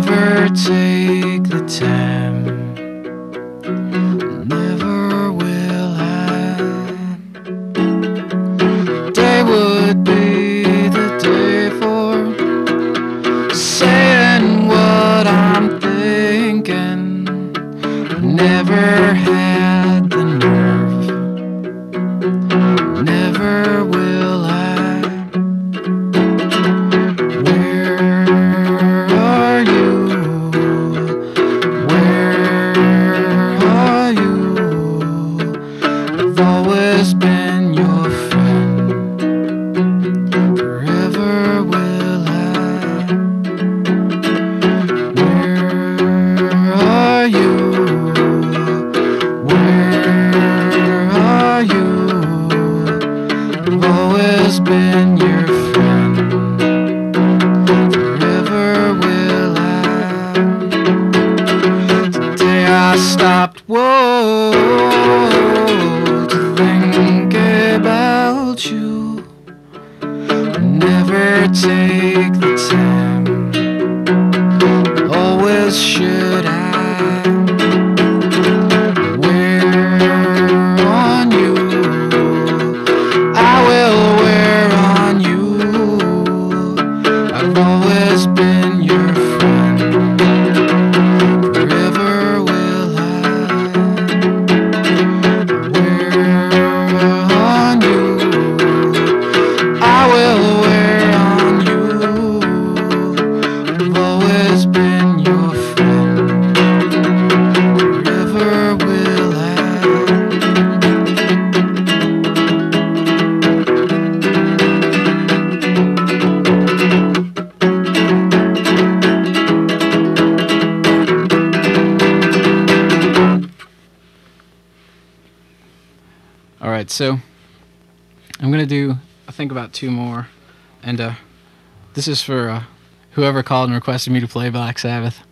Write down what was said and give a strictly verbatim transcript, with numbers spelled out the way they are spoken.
never take the time, never will I. Day would be the day for saying what I'm thinking. Never had the nerve, never will I. Stopped, whoa, to think about you. Never take the time, always should I. Wear on you, I will wear on you. I've always been your friend. Forever will Alright, so I'm going to do, I think, about two more, and uh, this is for uh, whoever called and requested me to play Black Sabbath.